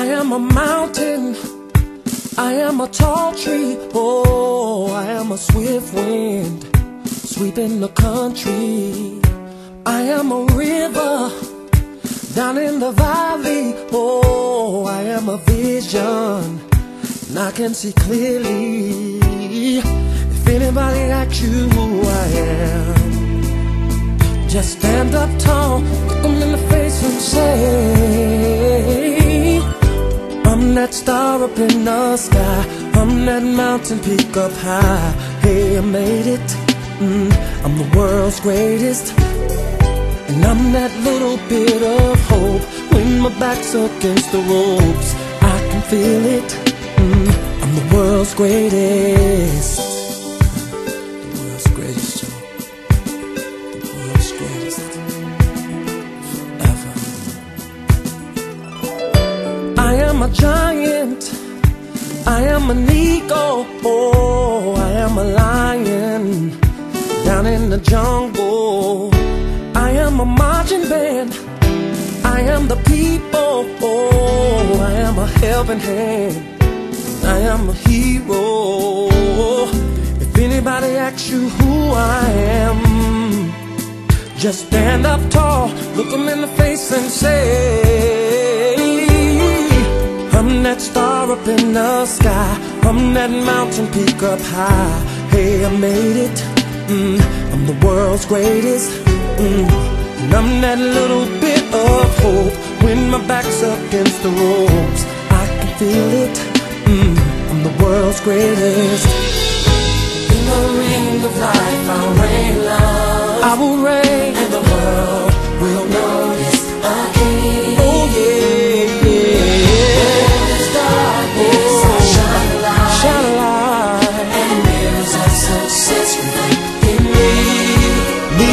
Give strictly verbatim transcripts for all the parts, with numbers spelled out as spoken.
am a mountain, I am a tall tree. Oh, I am a swift wind sweeping the country. I am a river down in the valley. Oh, I am a vision, and I can see clearly. If anybody asks you who I am, just stand up tall, look them in the face and say, I'm that star up in the sky, I'm that mountain peak up high. Hey, I made it, mm, I'm the world's greatest. And I'm that little bit of hope when my back's against the ropes. I can feel it, mm, I'm the world's greatest. The world's greatest, Joe. The world's greatest. Forever. I am a giant, I am an eagle. Oh, I am a lion down in the jungle. I am a marching band, I am the people. Oh, I am a helping hand, I am a hero. If anybody asks you who I am, just stand up tall, look them in the face and say, I'm that star up in the sky, I'm that mountain peak up high. Hey, I made it, mm, I'm the world's greatest. Mm, and I'm that little bit of hope when my back's against the ropes. I can feel it, mm, I'm the world's greatest. In the ring of life I'll reign love, I will reign, and the world will notice again. Oh yeah, yeah. In this darkness oh, I'll shine a light, shine a light, and mirrors of success reflect in me, me.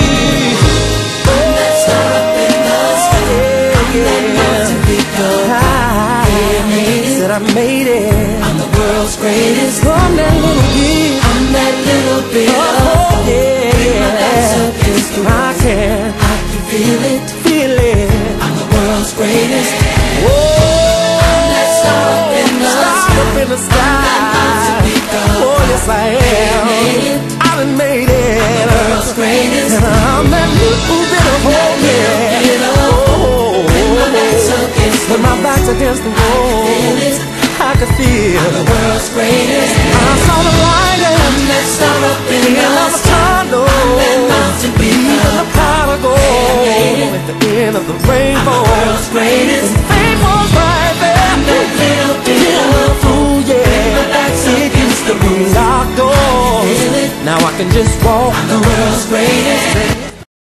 I made it, I'm the world's greatest. I'm that little bit, I'm that little bit oh, of yeah, yeah. I can, I can feel it, feel it. I'm the world's greatest. Whoa, I'm that star up in the star sky, up in the sky. Oh yes I am, I done made it. I'm the world's greatest. And I'm that little bit of hope, yeah. Oh, when my back's against the wall, I can feel I'm the world's greatest. I saw the light and I'm that star up in the tunnel. I'm that mountain peak, even the pot of gold at the end of the rainbow. I'm the world's greatest. And fame was right there. I'm that little bit of fool, yeah. My back's against the locked door. Now I can just walk. I'm the world's greatest.